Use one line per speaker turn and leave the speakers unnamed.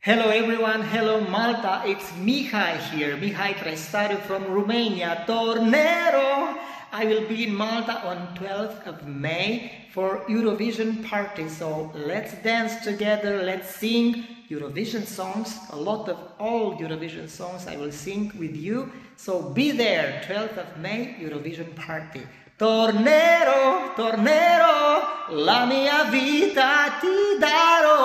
Hello everyone, hello Malta, it's Mihai here, Mihai Trăistariu from Romania, Tornero! I will be in Malta on 12th of May for Eurovision party, so let's dance together, let's sing Eurovision songs, a lot of old Eurovision songs I will sing with you, so be there, 12th of May, Eurovision party. Tornero, tornero, la mia vita ti darò.